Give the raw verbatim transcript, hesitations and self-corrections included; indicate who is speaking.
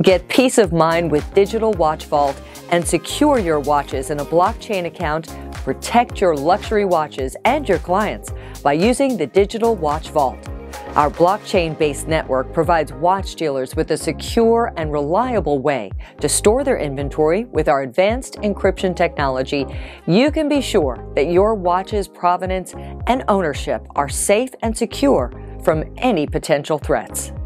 Speaker 1: Get peace of mind with Digital Watch Vault and secure your watches in a blockchain account. Protect your luxury watches and your clients by using the Digital Watch Vault. Our blockchain-based network provides watch dealers with a secure and reliable way to store their inventory. With our advanced encryption technology, you can be sure that your watch's provenance and ownership are safe and secure from any potential threats.